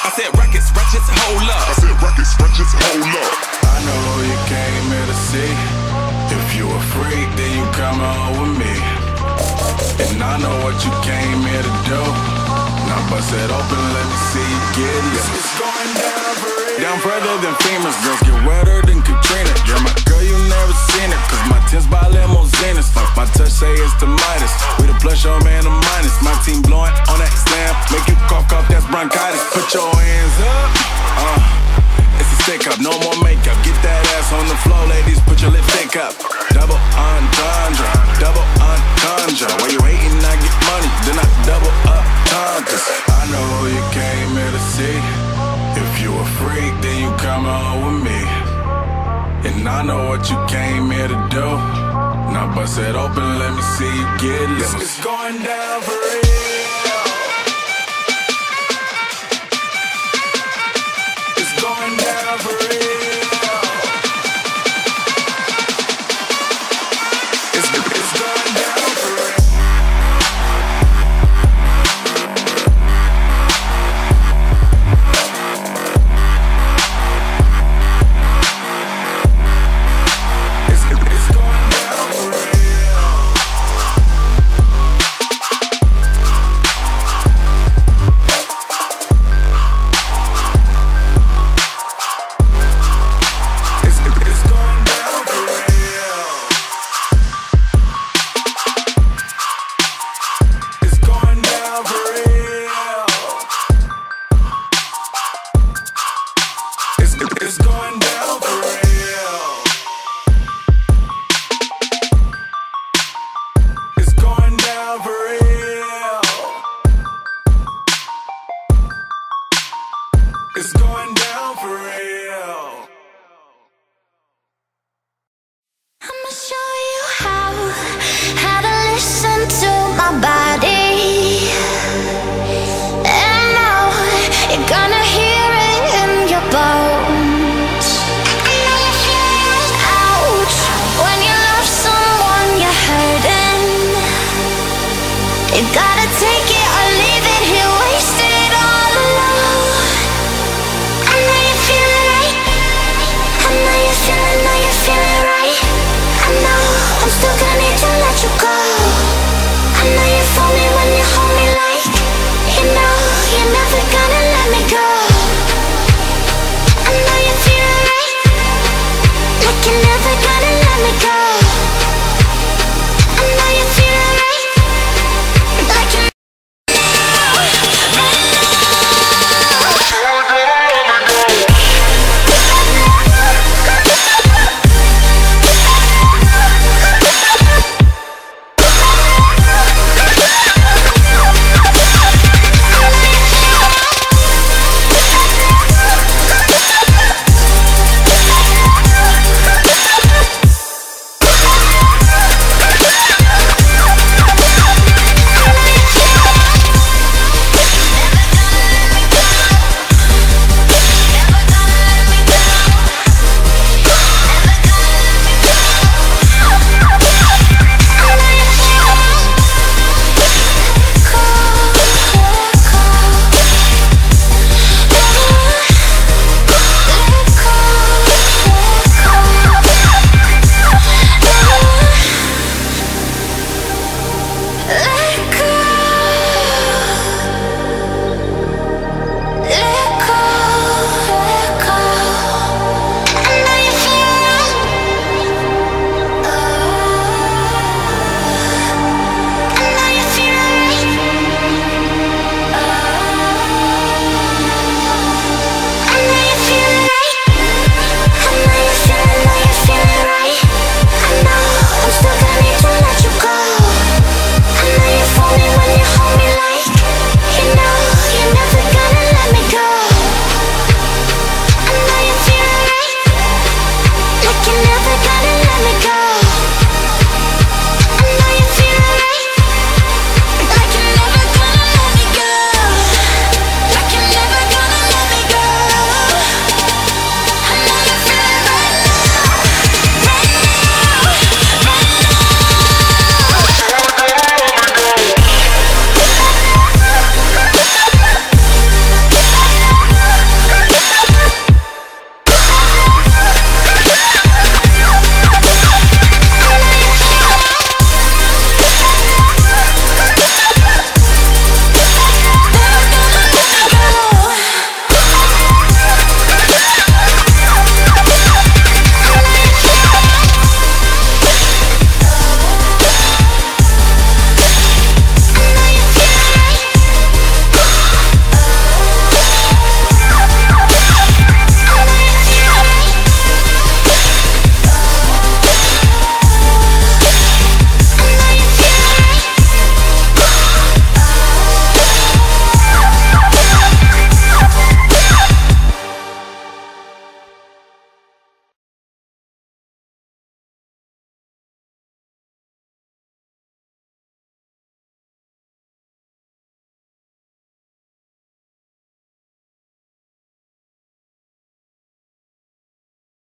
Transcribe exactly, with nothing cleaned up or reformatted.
I said rackets, ratchets, hold up. I said rackets, ratchets, hold up. I know who you came here to see. If you a freak, then you come on with me. And I know what you came here to do. Now bust it open, let me see you get loose. It's going down for real. Down further than famous, girls get wetter than Katrina. You're my girl, you never seen it, cause my tints by limousines. My touch say it's the Midas. We the plus, your man, the minus. My team blowing on that slam, make you cough, cough, that's bronchitis. Put your hands up, uh, it's a stick up, no more makeup. Get that ass on the floor, ladies, put your lipstick up. Double entendre, double entendre. While you hating, I get money, then I double up tundras. I know who you came here to see. If you a freak, then you come on with me. And I know what you came here to do. Now bust it open, let me see you get loose. It's going down for real. It's going down for real. It's, it's going down for real. It's, it's going down for real. It's, it's going down for real. It's going down for real. It's, it's going down for real. It's going down for real. It's going down